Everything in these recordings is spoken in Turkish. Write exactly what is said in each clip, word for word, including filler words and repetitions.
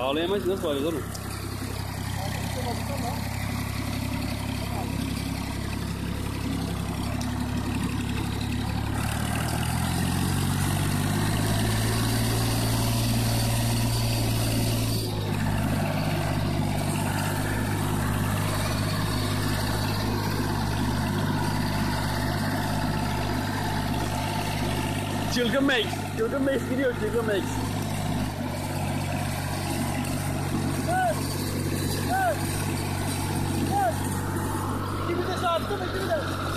Bağlayamayız, nasıl bağlıyoruz oğlum? Çılgın Max. Çılgın Max gidiyor, Çılgın Max. Hey! Hey! Hey! İki bir de şu attı mı? İki bir de.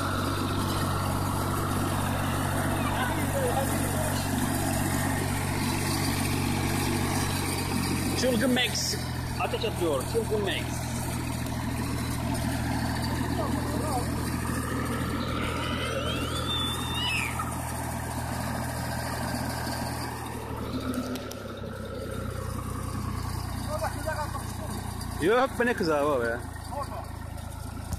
Çılgın Max. Ateş atıyor, Çılgın Max. Yok, bu ne kız abi ya.